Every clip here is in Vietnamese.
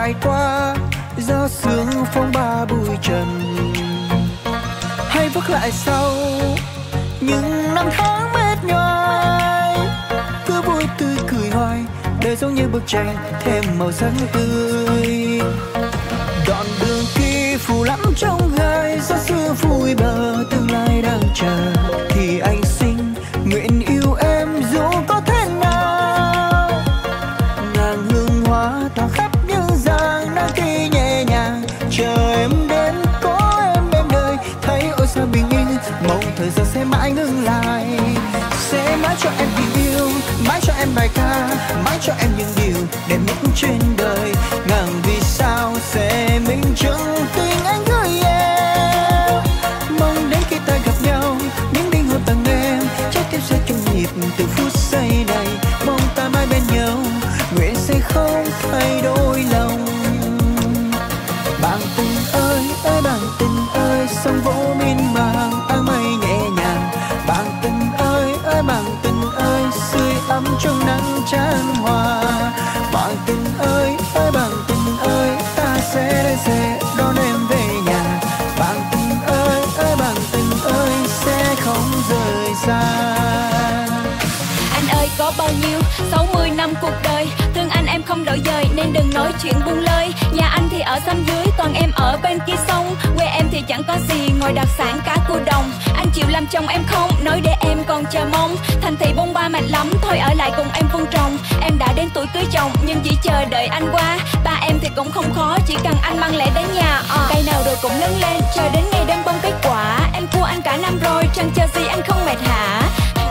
trải qua gió sương phong ba bụi trần, hay vác lại sau những năm tháng mệt nhoài, cứ vui tươi cười hoài đời giống như bức tranh thêm màu sắc tươi. Đoạn đường kia phù lắm trong gai, gió sương vui bờ tương lai đang chờ, thì anh xin nguyện yêu em dù có thế nào. Ngàn hương hoa tỏa khắp những giang nắng khi nhẹ nhàng chờ em đến, có em bên đời thấy ôi sao bình yên, mong thời gian sẽ mãi ngừng lại. Sẽ mãi cho em tình yêu, mãi cho em bài ca, mãi cho em những điều đẹp nhất trên đời. Ngàn vì sao sẽ minh chứng tình anh gửi em, mong đến khi ta gặp nhau những linh hồn tặng em, trái tim sẽ chung nhịp từ phút giây này. Mong ta mãi bên nhau, nguyện sẽ không thay đổi lòng. Bạn tình ơi ơi bạn tình ơi, sông vỗ miên man áng mây nhẹ nhàng. Bạn tình ơi ơi bạn tình ơi, sưởi ấm trong nắng chan hòa. Bạn tình ơi ơi bạn tình ơi, ta sẽ đón em về nhà. Bạn tình ơi ơi bạn tình ơi, sẽ không rời xa. Anh ơi có bao nhiêu 60 năm cuộc đời, thương anh em không đổi dời nên đừng nói chuyện buông lơi. Nhà anh thì ở xóm dưới, toàn em ở bên kia sông. Quê em thì chẳng có gì ngoài đặc sản cá cua đồng. Anh chịu làm chồng em không, nói để em còn chờ mong. Thành thị bông ba mệt lắm, thôi ở lại cùng em vun trồng. Em đã đến tuổi cưới chồng nhưng chỉ chờ đợi anh qua. Ba em thì cũng không khó, chỉ cần anh mang lễ đến nhà. Cây nào rồi cũng lớn lên, chờ đến ngày đơm bông kết quả. Em cua anh cả năm rồi, chẳng chờ gì anh không mệt hả?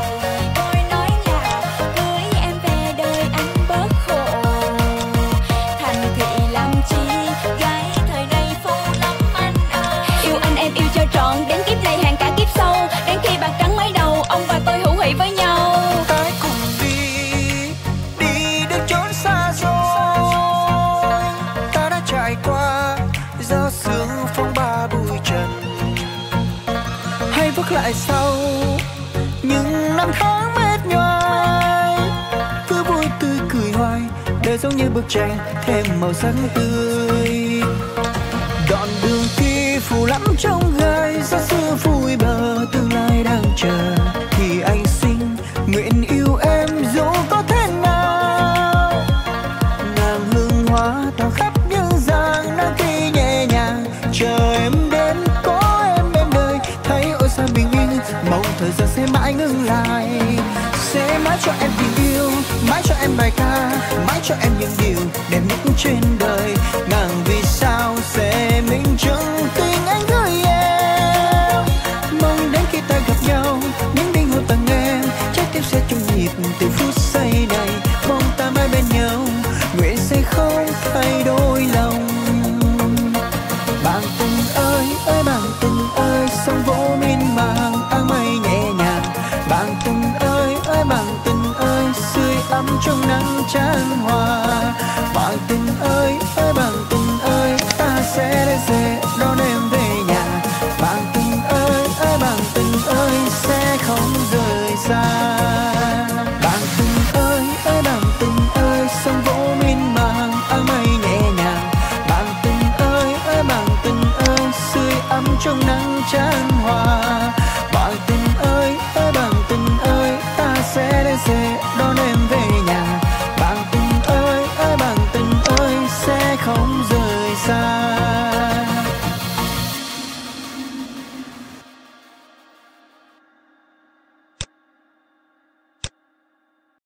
Trọn đến kiếp này hàng cả kiếp sau, đến khi bạc trắng mấy đầu ông và tôi hữu hỷ với nhau. Ta cùng đi đến chốn xa xôi. Ta đã trải qua gió sương phong ba bụi trần, hay vác lại sau những năm tháng mệt nhoài, cứ vui tươi cười hoài đời giống như bức tranh thêm màu sắc tươi. Đoạn đường kia phù lắm trong gai, gió sương vui bờ tương lai đang chờ, thì anh xin nguyện yêu em dù có thế nào. Ngàn hương hoa tỏa khắp những giang nắng khi nhẹ nhàng chờ em đến, có em bên đời thấy ôi sao bình yên, mong thời gian sẽ mãi ngừng lại. Sẽ mãi cho em tình yêu, mãi cho em bài ca, mãi cho em những điều đẹp nhất trên đời. Ngàn vì sao sẽ minh chứng tình anh gửi em, mong đến khi ta gặp nhau những linh hồn tặng em, trái tim sẽ chung nhịp từ phút giây này. Mong ta mãi bên nhau, nguyện sẽ không thay đổi lòng. Bạn tình ơi ơi bạn tình ơi, sông vỗ miên man áng mây nhẹ nhàng. Bạn tình ơi ơi bạn tình ơi, sưởi ấm trong nắng chan hòa. Bạn tình ơi ơi bạn tình ơi, ta sẽ đón em về nhà. Bạn tình ơi ơi bạn tình ơi, sẽ không rời xa. Bạn tình ơi ơi bạn tình ơi, sông vỗ miên man áng mây nhẹ nhàng. Bạn tình ơi ơi bạn tình ơi, sưởi ấm trong nắng chan hòa. Bạn tình ơi ơi bạn tình ơi, ta sẽ đón em về nhà. Bạn tình ơi ơi bạn tình ơi, sẽ không rời xa.